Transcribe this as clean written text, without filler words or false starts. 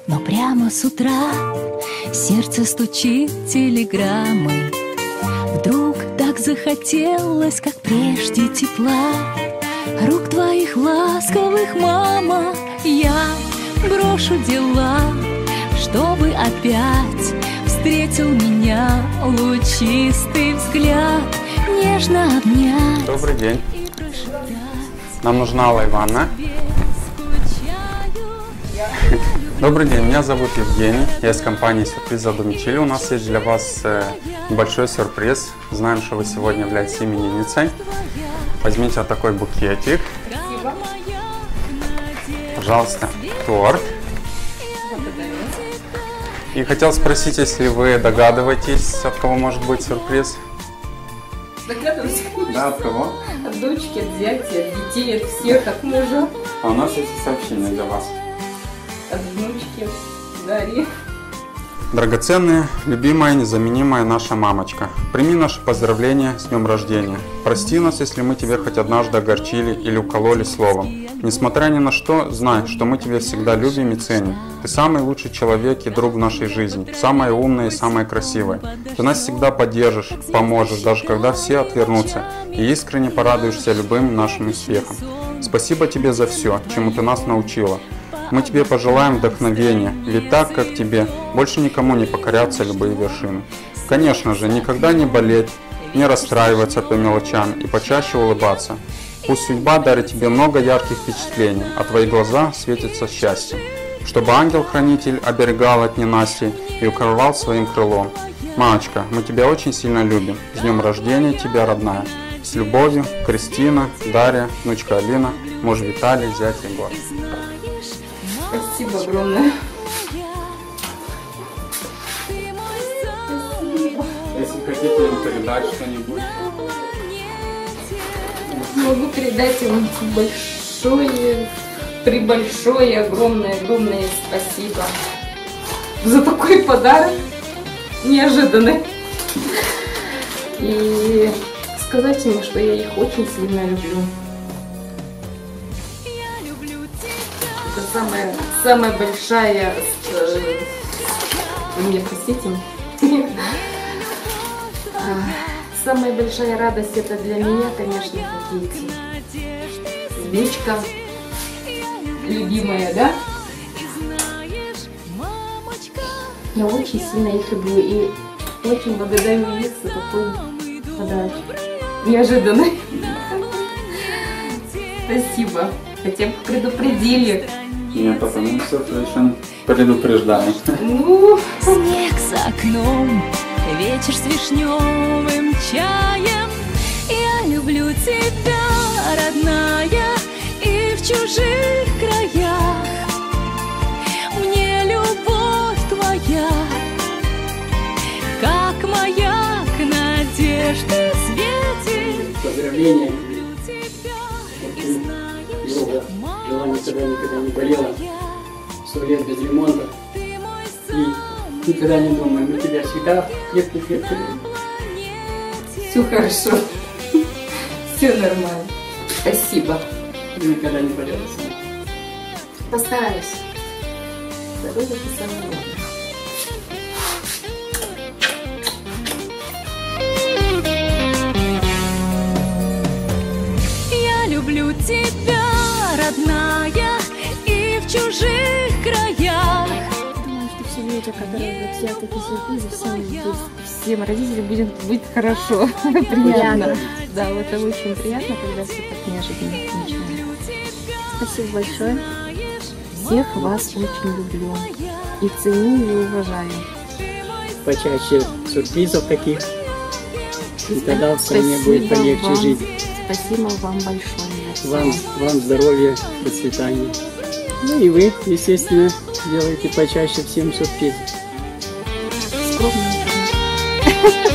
Но прямо с утра сердце стучит телеграммой. Вдруг так захотелось, как прежде, тепла рук твоих ласковых, мама. Я брошу дела, чтобы опять встретил меня лучистый взгляд, нежно обнять. Добрый день. Нам нужна Алла Ивановна. Добрый день, меня зовут Евгений, я из компании Сюрприз за Домичили. У нас есть для вас небольшой сюрприз. Знаем, что вы сегодня являетесь именинницей. Возьмите вот такой букетик. Спасибо. Пожалуйста, торт. И хотел спросить, если вы догадываетесь, от кого может быть сюрприз? Догадываюсь. Да, от кого? От дочки, от зятя, от детей, от всех, от мужа. А у нас есть сообщение для вас. От внучки, Дарьи. Драгоценная, любимая, незаменимая наша мамочка, прими наши поздравления с днем рождения. Прости нас, если мы тебе хоть однажды огорчили или укололи словом. Несмотря ни на что, знай, что мы тебя всегда любим и ценим. Ты самый лучший человек и друг в нашей жизни, самая умная и самая красивая. Ты нас всегда поддержишь, поможешь, даже когда все отвернутся, и искренне порадуешься любым нашим успехам. Спасибо тебе за все, чему ты нас научила. Мы тебе пожелаем вдохновения, ведь так, как тебе, больше никому не покорятся любые вершины. Конечно же, никогда не болеть, не расстраиваться по мелочам и почаще улыбаться. Пусть судьба дарит тебе много ярких впечатлений, а твои глаза светятся счастьем. Чтобы ангел-хранитель оберегал от ненастья и укрывал своим крылом. Мамочка, мы тебя очень сильно любим. С днем рождения тебя, родная. С любовью, Кристина, Дарья, внучка Алина, муж Виталий, зять Егор. Спасибо огромное. Если хотите им передать что-нибудь. Могу передать им большое, огромное спасибо за такой подарок неожиданный. И сказать им, что я их очень сильно люблю. Это самая большая, вы меня простите, самая большая радость это для меня, конечно, это дети. Внучка, любимая, да? Я очень сильно их люблю и очень благодарю их за такой подарок. Неожиданный. Спасибо. Хотя бы предупредили. Нет, потому что совершенно предупреждаю. Ну. Снег за окном, вечер с вишневым чаем. Я люблю тебя, родная, и в чужих краях. Мне любовь твоя, как маяк надежды светит. Поздравления. Жила никогда не болела. 100 лет без ремонта. И никогда не думаю, мы тебя всегда крепко любим. Все хорошо. Все нормально. Спасибо. Никогда не болела сама. Постараюсь. Здоровье это самое главное. Я люблю тебя, родная, и в чужих краях. Думаю, что все люди, которые вот делают такие сюрпризы, всем родителям будет хорошо, приятно. Да, вот это очень приятно, когда все так неожиданно начинается. Спасибо большое. Всех вас очень люблю и ценю и уважаю. Почаще сюрпризов таких. И тогда в стране будет полегче вам. жить. Спасибо вам большое. Вам здоровья, процветания. Ну и вы, естественно, делаете почаще всем сюрприз. Скромно.